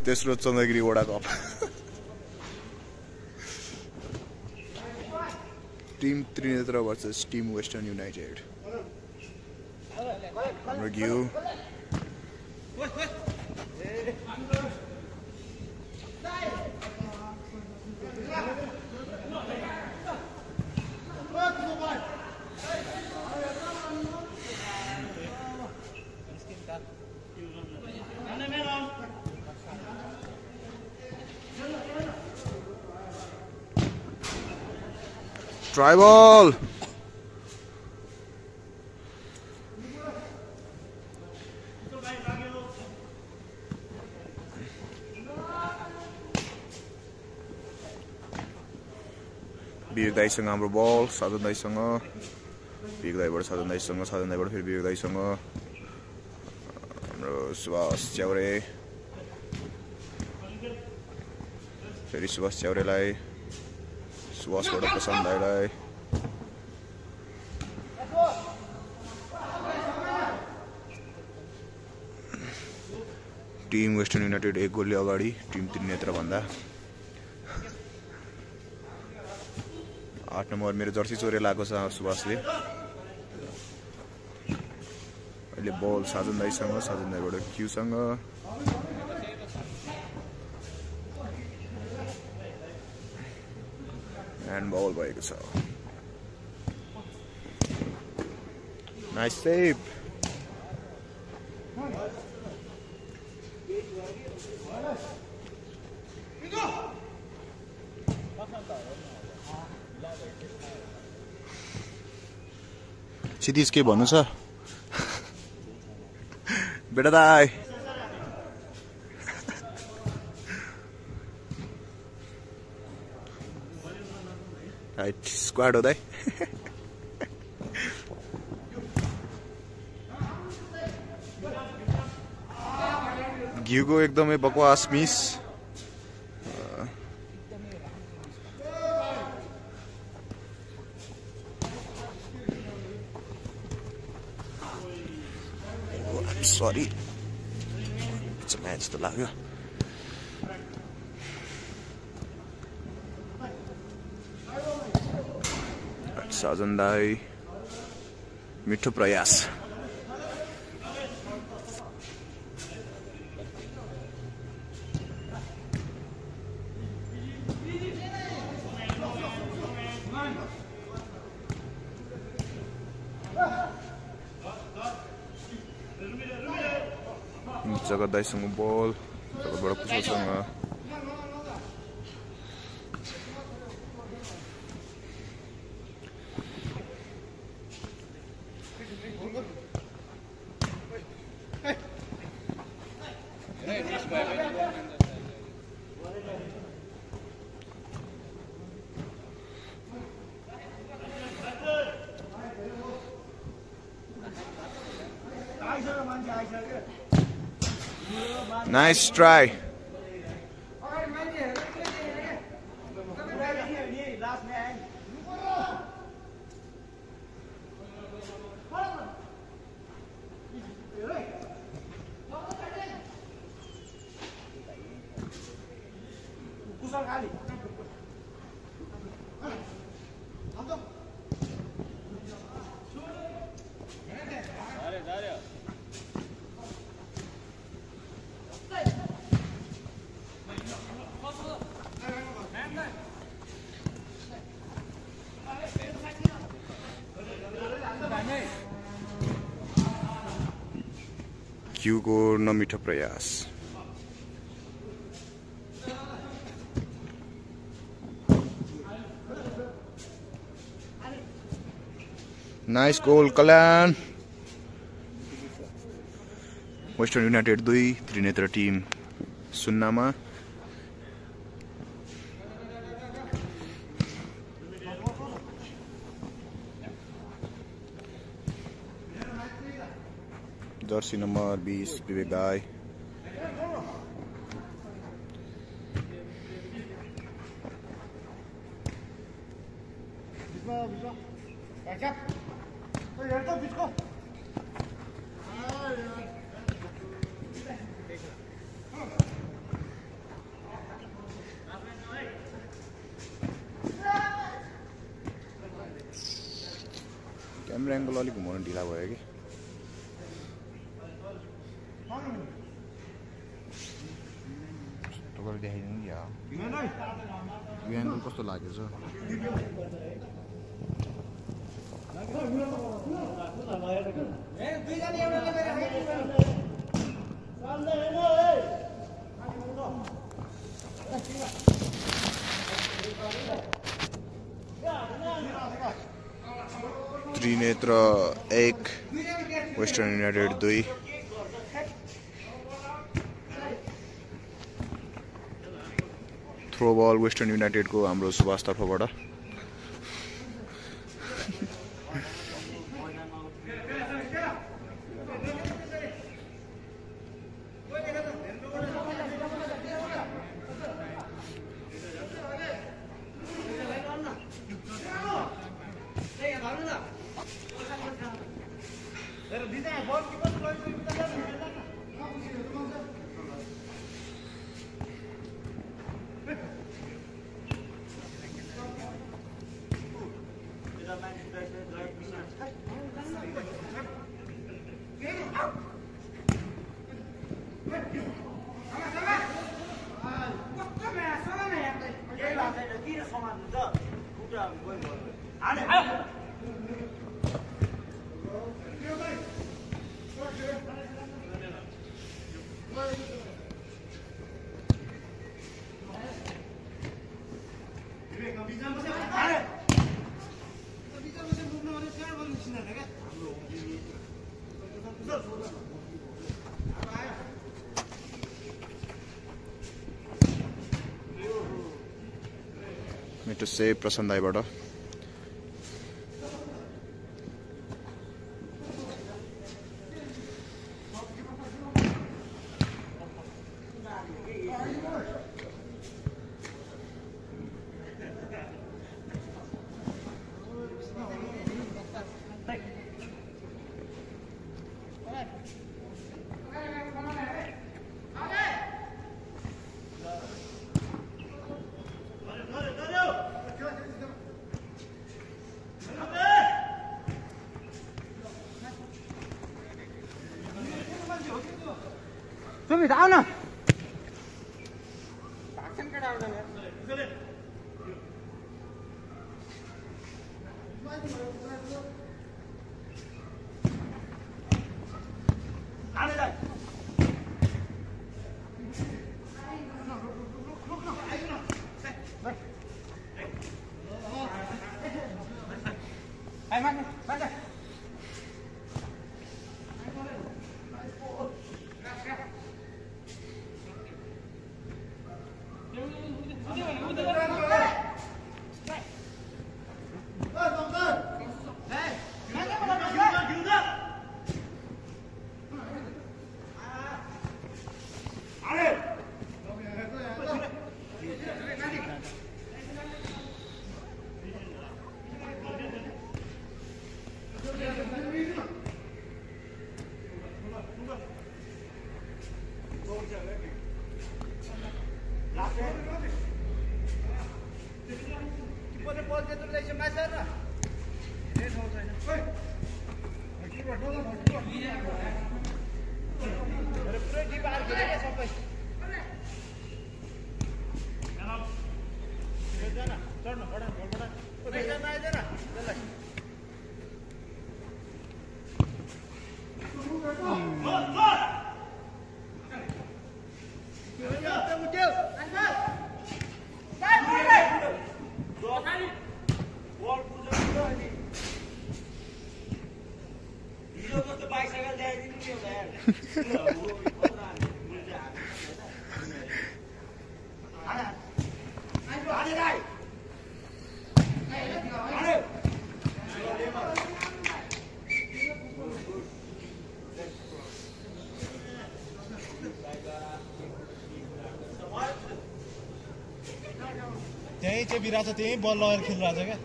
तेस्रो Chandragiri ward cup team Trinetra versus team western united हाम्रो Ghiu tribal वीर दाईसँग हाम्रो बल साधन दाईसँग वीर दाईबाट साधन दाईसँग साधन दाईबाट फेरि वीर दाईसँग हाम्रो सुभाष च्याउरे फेरि सुभाष च्याउरेलाई सुभाषबाट प्रशान्त दाईलाई टिम वेस्टर्न युनाइटेड 1 गोलले अगाडि टिम त्रिनेत्र भन्दा 8 नम्बर मेरो जर्सी चोरे लागेको छ सुभाषले अहिले बल साजन दाईसँग साजन दाईबाट क्यूसँग ह्यान्ड बल भएको छ नाइस सेभ क्षितिज के भन्नु छ बेटा दाई राइट स्क्वाड हो दाई घिउको एकदमै बकवास मिस सरी जस्तो लाग्यो साजन दाई मिठो प्रयास जगत दाईसँग बल जगतबाट पुष्पसँग Nice try. घिउको नमिठो प्रयास nice goal Kalyan western united 2 Trinetra team 0 मा जर्सी नंबर 20 विवेक दाई क्यामेरा एङ्गल अलिक घुमाउनु ढिला भयो कि तपाईँले देखाइदिनु कि यो एङ्गल कस्तो लागेछ Trinetra 1 western united 2 throw ball western united को हाम्रो सुभाष तर्फबाट मिटो से प्रशान्त दाइबाट तुम्ही जाऊ ना त्यही चाहिँ बिराछ त्यही बल लगाएर खेलिरहेछ क्या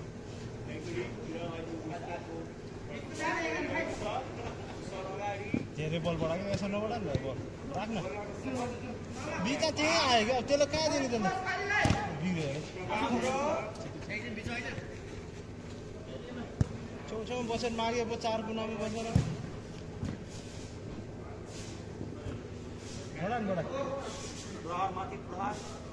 धेरै बल बढायो यसो नबढा नि बल राख्न बिचा त्यही आयो क्या त्यसलाई कहाँ दिने त बिग्रियो छेउछेउमा बसेर मागे पो 4 कुनामा बसेर बडा प्रहार माथि प्रहार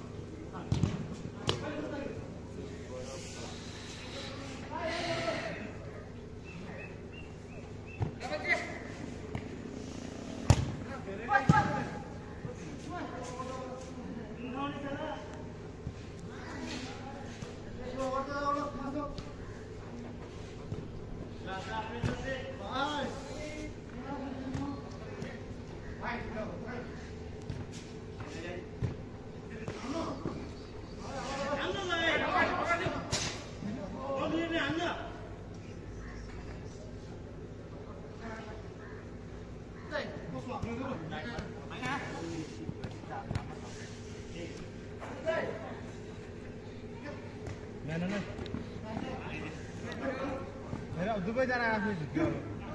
दुवैजना आफै झुक्यो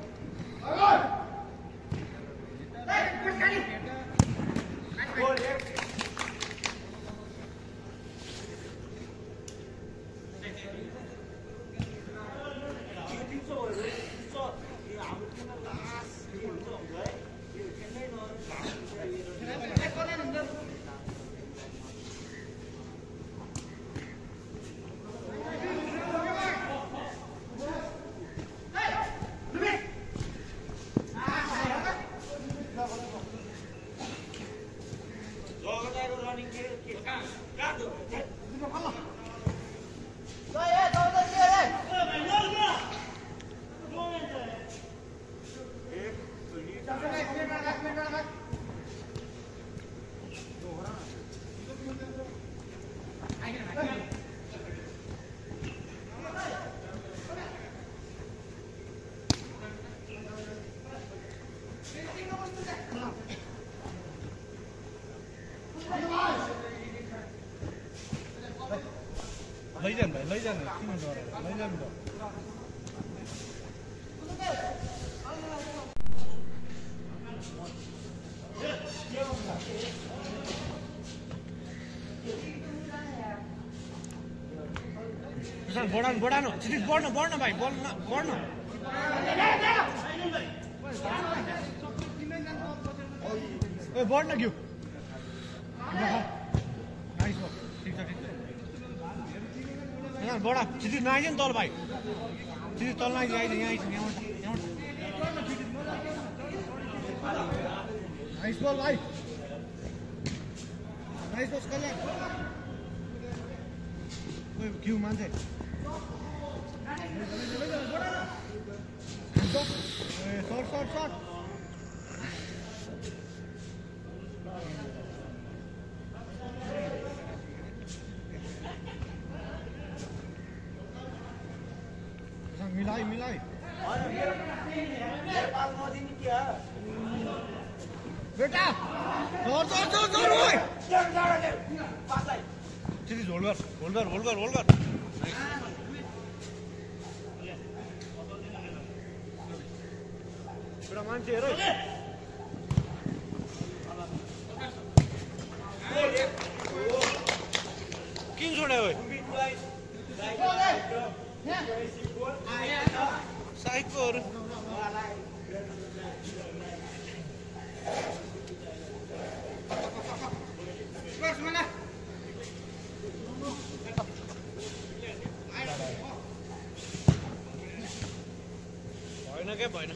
लैजान भाइ लैजान किन डराएर लैजान त बढान क्षितिज बढ्न भाइ बढ्न ए बढ्न क्यू बडा क्षितिज नआइज नि तल भाइ क्षितिज तल नआइज यहाँ नाइस बल भाइ नाइस बल कल्याण क्यू मान्छे सर्ट मिलाई बेटा जोर होल्ड कर बेटा मान्छे हेर किन छोड्यो साइकोहरु भएन के भएन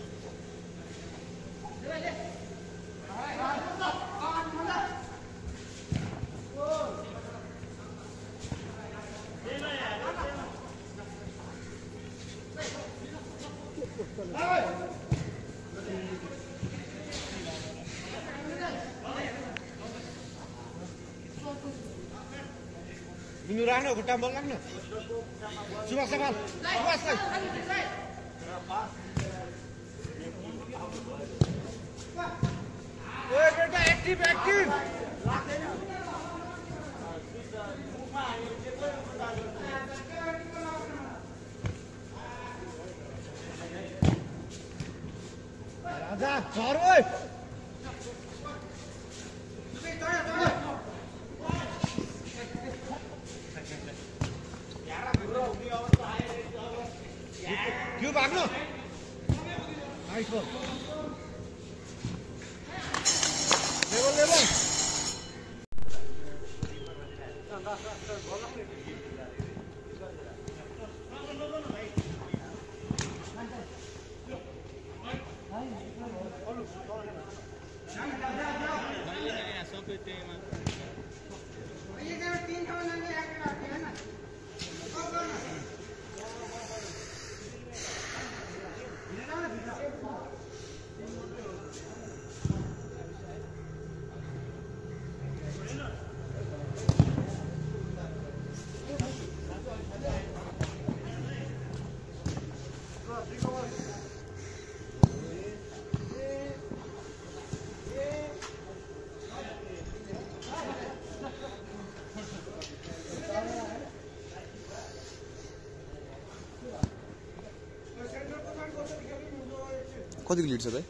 Minum rano, kita bolak no. Suas sekal, suas lagi. Woi, kita aktif. Raja, keluar woi. क्यों भाग्नु कतिको लिड छ त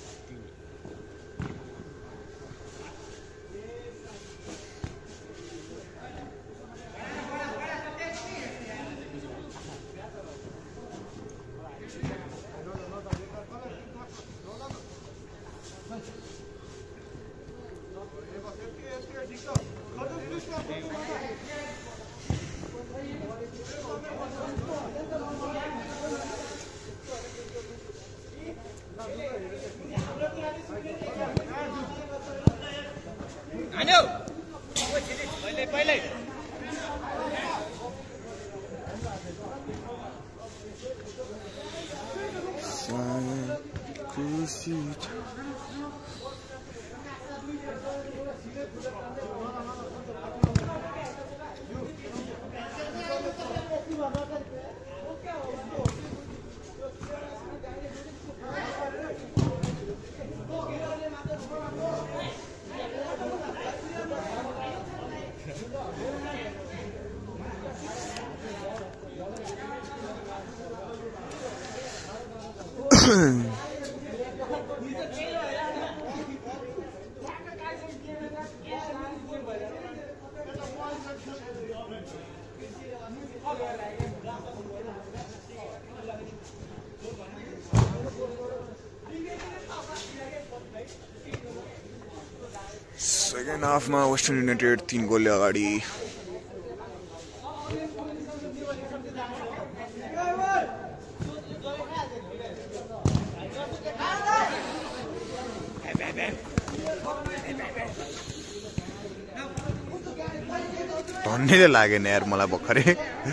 सेकेन्ड हाफमा वेस्टर्न युनाइटेड 3 गोलले अगाडि धन्यले लागेन यार मलाई भर्खरै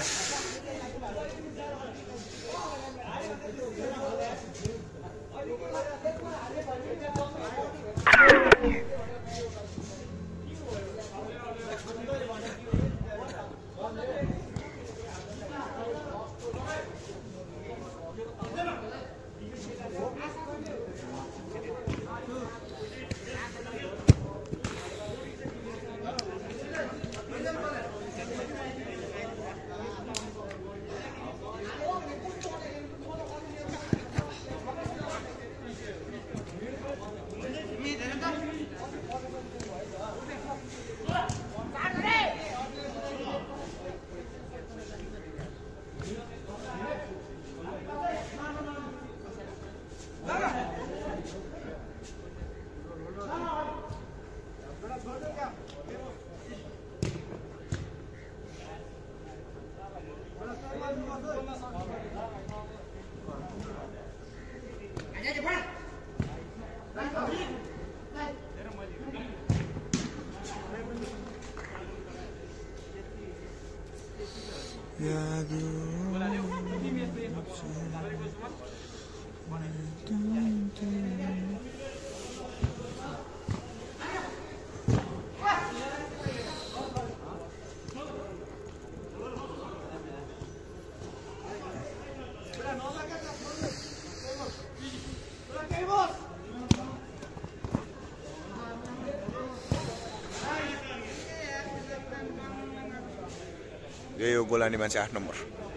यो गोलानी मान्छे 8 नम्बर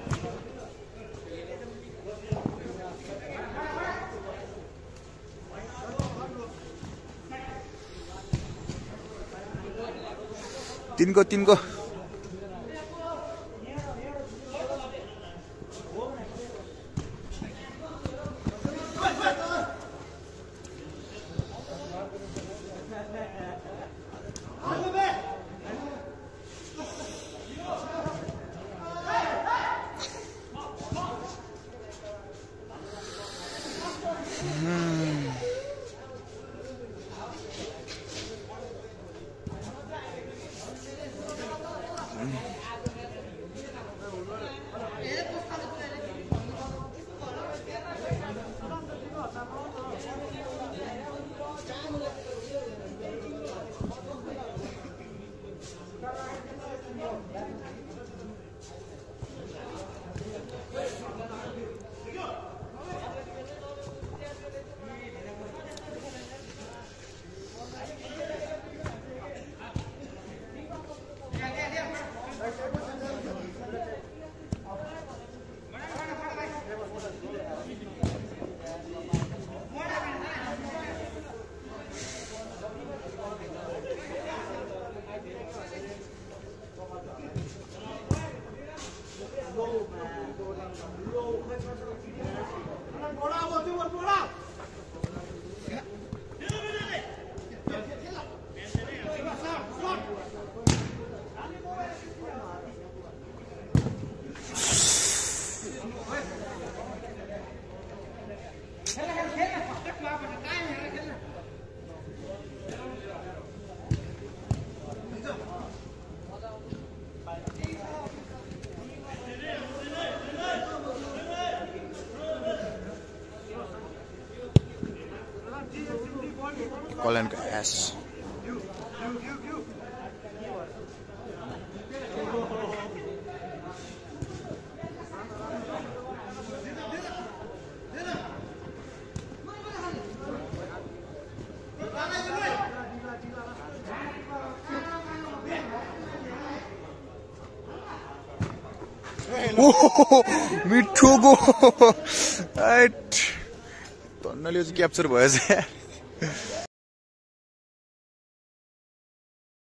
तिनको कल्याणको एस मिठो गो तन्नले क्याप्चर भएछ